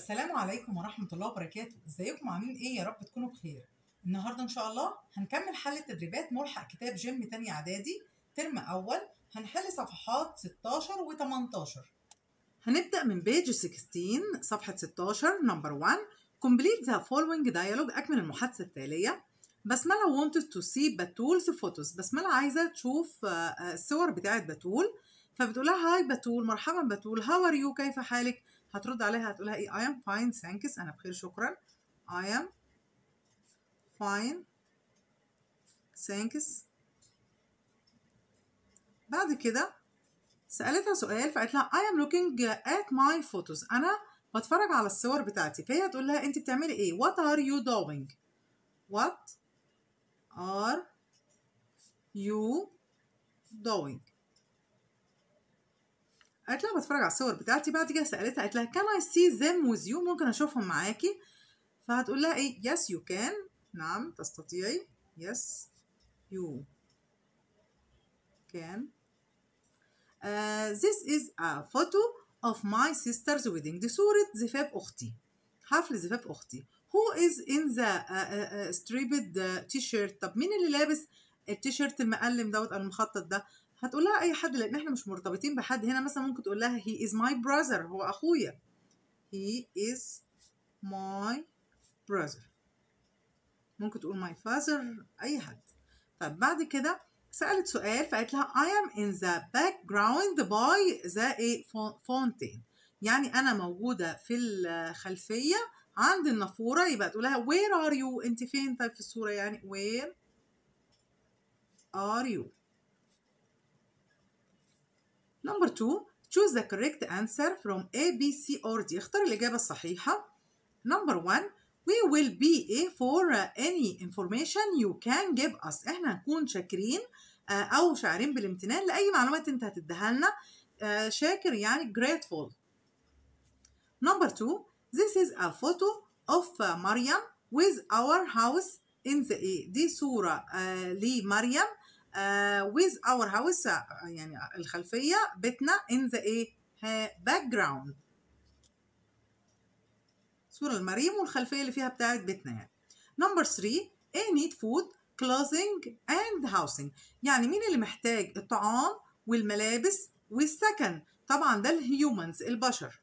السلام عليكم ورحمة الله وبركاته. ازيكم عاملين ايه؟ يا رب تكونوا بخير. النهارده ان شاء الله هنكمل حل تدريبات ملحق كتاب جيم تاني اعدادي ترم اول. هنحل صفحات 16 و18. هنبدأ من بيج 16 صفحة 16 نمبر 1. complete the following dialogue. اكمل المحادثة التالية. بسملة wanted to see بتول's photos. بسملة عايزة تشوف الصور بتاعت بتول، فبتقولها هاي بتول، مرحبا بتول، how are you، كيف حالك؟ هترد عليها هتقولها ايه؟ I am fine thanks، انا بخير شكرا. I am fine thanks. بعد كده سألتها سؤال فقالت لها I am looking at my photos، انا بتفرج على الصور بتاعتي. فهي هتقول لها انت بتعملي ايه؟ what are you doing؟ what are you doing؟ قالت لها بتفرج على الصور بتاعتي. بعد كده سألتها قالت لها can I see them with you، ممكن أشوفهم معاكي؟ فهتقول لها إيه؟ yes you can، نعم تستطيعي. yes you can. This is a photo of my sister's wedding. دي صورة زفاف أختي، حفل زفاف أختي. who is in the striped t-shirt؟ طب مين اللي لابس التيشيرت المقلم دوت أو المخطط ده؟ هتقول لها اي حد لان احنا مش مرتبطين بحد هنا. مثلا ممكن تقول لها he is my brother، هو اخويا. he is my brother. ممكن تقول my father، اي حد. طب بعد كده سألت سؤال فقالت لها I am in the background by the fountain، يعني انا موجودة في الخلفية عند النافورة. يبقى تقول لها where are you، انت فين طيب في الصورة؟ يعني where are you. Number 2. Choose the correct answer from A, B, C or D. اختار الإجابة الصحيحة. Number 1. We will be for any information you can give us. احنا هنكون شاكرين أو شاعرين بالامتنان لأي معلومات انت هتديها لنا. شاكر يعني grateful. Number 2. This is a photo of مريم with our house in the A. دي صورة لمريم with our house، يعني الخلفية بيتنا in the background. صورة لمريم والخلفية اللي فيها بتاعت بيتنا يعني. Number 3. I need food, clothing and housing. يعني مين اللي محتاج الطعام والملابس والسكن؟ طبعا ده الهيومنز، البشر.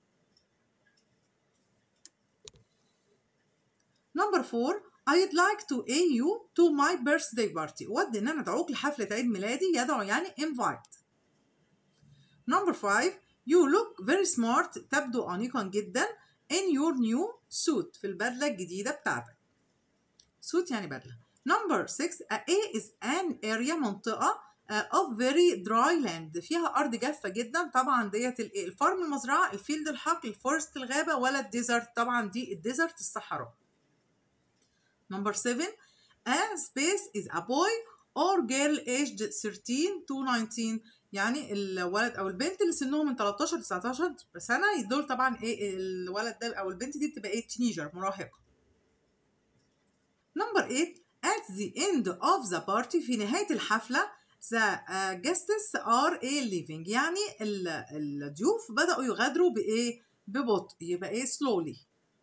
Number 4. I'd like to ask you to my birthday party. أود إن أنا أدعوك لحفلة عيد ميلادي. يدعو يعني invite. Number 5. You look very smart. تبدو أنيقا جدا in your new suit. في البدلة الجديدة بتاعتك. suit يعني بدلة. Number 6. A is an area، منطقة of very dry land، فيها أرض جافة جدا. طبعا ديت الفارم المزرعة، الفيلد الحقل، الفورست الغابة، ولا الديزرت؟ طبعا دي الديزرت الصحراء. Number 7. A space is a boy or girl aged 13 to 19، يعني الولد أو البنت اللي سنهم من 13 ل 19 سنة. دول طبعا إيه الولد ده أو البنت دي بتبقى إيه؟ تينيجر، مراهقة. Number 8. At the end of the party، في نهاية الحفلة the guests are leaving، يعني الضيوف بدأوا يغادروا بإيه؟ ببطء، يبقى إيه؟ slowly.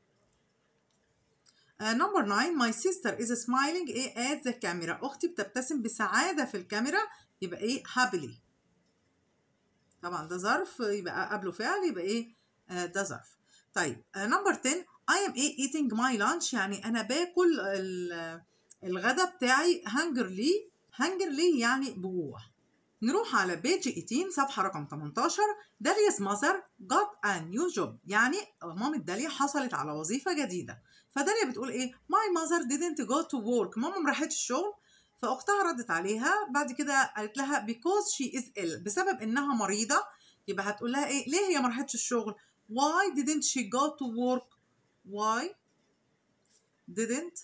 Number 9. My sister is smiling at the camera. أختي بتبتسم بسعادة في الكاميرا. يبقى إيه؟ happily. طبعا ده ظرف يبقى قبله فعل، يبقى إيه؟ ده ظرف. طيب Number 10. I am eating my lunch، يعني أنا باكل الغدا بتاعي hungerly يعني بجوع. نروح على بيج 18 صفحة رقم 18. داليا's mother got a new job، يعني مامة داليا حصلت على وظيفة جديدة. فداليا بتقول ايه؟ my mother didn't go to work، ماما ما راحتش الشغل. فأختها ردت عليها بعد كده قالت لها because she is ill، بسبب إنها مريضة. يبقى هتقول لها ايه؟ ليه هي ما راحتش الشغل؟ why didn't she go to work؟ why didn't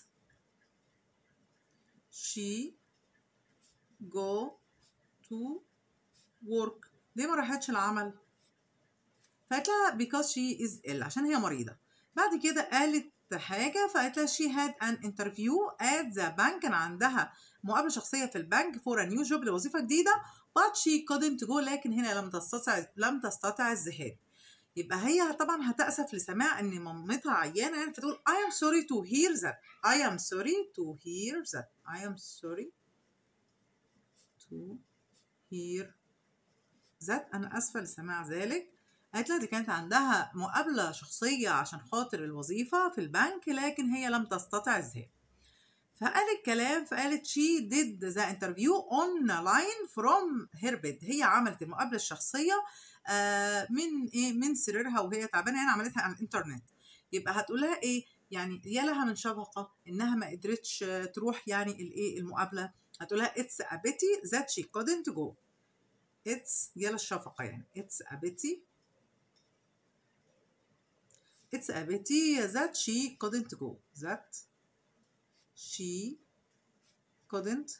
she go to work؟ ليه ما راحتش العمل؟ فقالت لها because she is ill، عشان هي مريضة. بعد كده قالت حاجة فقالت لها she had an interview at the bank، كان عندها مقابلة شخصية في البنك for a new job، لوظيفة جديدة. but she couldn't go، لكن هنا لم تستطع الذهاب. يبقى هي طبعا هتأسف لسماع ان مامتها عيانه يعني، فتقول I am sorry to hear that. I am sorry to hear that. I am sorry to hear that. انا اسفه لسماع ذلك. قالت لها دي كانت عندها مقابله شخصيه عشان خاطر الوظيفه في البنك، لكن هي لم تستطع الذهاب. فقالت كلام، فقالت she did the interview online from her bed. هي عملت المقابله الشخصيه من ايه، من سريرها وهي تعبانه، يعني عملتها على الانترنت. يبقى هتقول لها ايه يعني، يا لها من شفقه انها ما قدرتش تروح يعني الايه المقابله. هتقول لها it's a pity that she couldn't go. it's يا للشفقه يعني it's a pity that she couldn't go. that she couldn't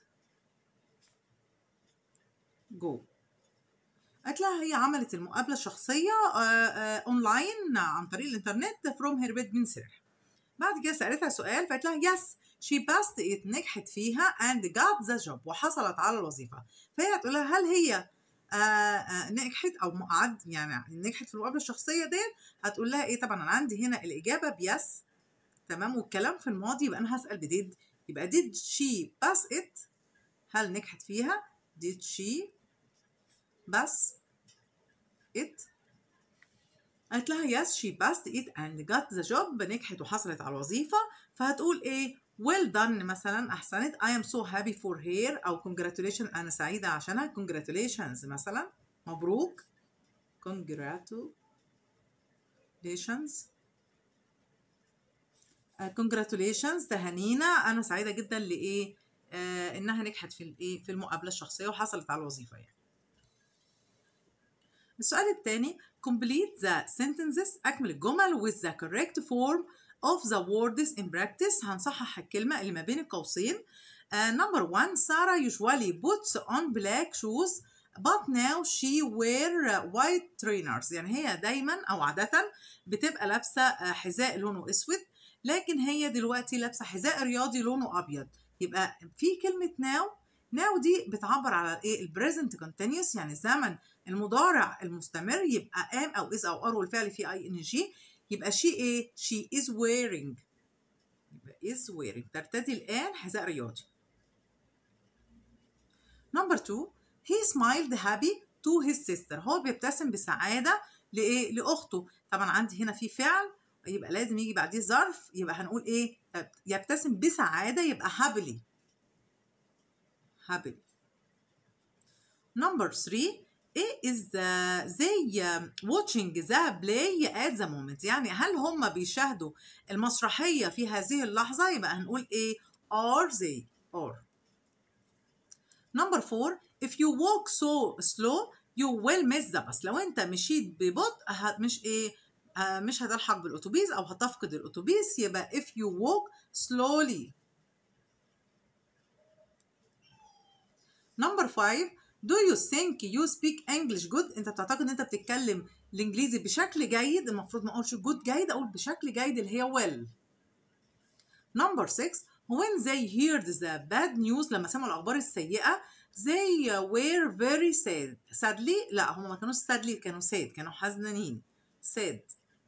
go. قالت لها هي عملت المقابلة الشخصية اونلاين عن طريق الانترنت from her bed من سريرها. بعد كده سألتها سؤال، فقالت لها yes she passed it. نجحت فيها and got the job. وحصلت على الوظيفة. فهي هتقول لها هل هي نجحت او يعني نجحت في المقابلة الشخصية دي؟ هتقول لها ايه؟ طبعا انا عندي هنا الإجابة بيس، تمام، والكلام في الماضي، يبقى انا هسأل بديد. يبقى did she pass it؟ هل نجحت فيها؟ did she pass it؟ قالت لها yes she passed it and got the job. نجحت وحصلت على الوظيفة. فهتقول ايه؟ well done مثلا، أحسنت. I am so happy for her، أو congratulations أنا سعيدة عشانها. congratulations مثلا، مبروك. congratulations تهانينا، أنا سعيدة جدا لإيه؟ إنها نجحت في الإيه؟ في المقابلة الشخصية وحصلت على الوظيفة يعني. السؤال الثاني complete the sentences. أكمل الجمل with the correct form of the words in practice. هنصحح الكلمة اللي ما بين القوسين. number 1 Sarah usually puts on black shoes but now she wear white trainers. يعني هي دايما أو عادة بتبقى لابسة حذاء لونه أسود، لكن هي دلوقتي لابسة حذاء رياضي لونه أبيض. يبقى في كلمة now دي بتعبر على ايه؟ البريزنت كونتينيوس، يعني الزمن المضارع المستمر. يبقى am او is او are والفعل فيه ing. يبقى she ايه؟ she is wearing. يبقى is wearing ترتدي الآن حذاء رياضي. number 2 he smiled happy to his sister. هو بيبتسم بسعادة لإيه؟ لأخته. طبعا عندي هنا في فعل، يبقى لازم يجي بعديه ظرف. يبقى هنقول ايه؟ يبتسم بسعادة، يبقى happily. number 3 is they watching the play at the moment. يعني هل هم بيشاهدوا المسرحية في هذه اللحظة؟ يبقى هنقول ايه؟ are they. are. number 4 if you walk so slow you will miss the bus. لو انت مشيت ببطء مش هتلحق بالأتوبيس أو هتفقد الأتوبيس. يبقى if you walk slowly. number 5 do you think you speak English good؟ انت بتعتقد ان انت بتتكلم الانجليزي بشكل جيد. المفروض ما اقولش good جيد، اقول بشكل جيد اللي هي well. number 6 when they heard the bad news، لما سمعوا الاخبار السيئة they were very sadly. لا هم ما كانوش sadly، كانوا sad، كانوا حزنانين sad.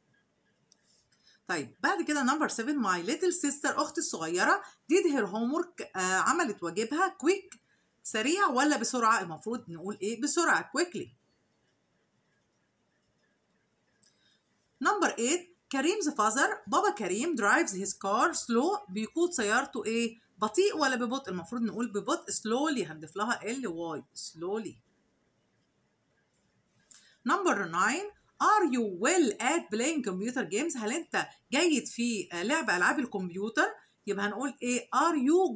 طيب بعد كده number 7 my little sister، اختي الصغيرة did her homework، عملت واجبها quick، سريع ولا بسرعة؟ المفروض نقول ايه؟ بسرعة quickly. number 8 كريم's father، بابا كريم drives his car slow، بيقود سيارته ايه؟ بطيء ولا ببطء؟ المفروض نقول ببطء slowly، هنضيف لها ly slowly. number 9 are you well at playing computer games؟ هل انت جيد في لعب ألعاب الكمبيوتر؟ يبقى هنقول ايه؟ are you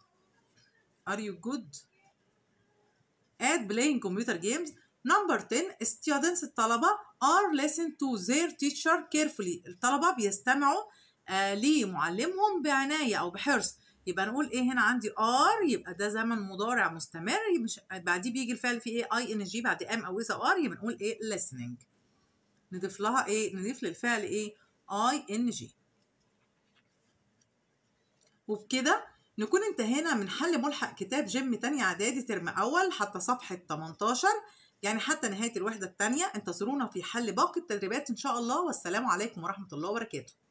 good at playing computer games. number 10 students، الطلبة are listen to their teacher carefully. الطلبة بيستمعوا لمعلمهم بعناية أو بحرص. يبقى نقول ايه هنا؟ عندي are، يبقى ده زمن مضارع مستمر، مش بعديه بيجي الفعل فيه ايه؟ ing بعد am أو is أو are. يبقى نقول ايه؟ listening. نضيف لها ايه؟ نضيف للفعل ايه؟ ing. وبكده نكون انتهينا من حل ملحق كتاب جيم تانية اعدادي ترم اول حتى صفحة 18. يعني حتى نهاية الوحدة الثانية. انتظرونا في حل باقي التدريبات إن شاء الله، والسلام عليكم ورحمة الله وبركاته.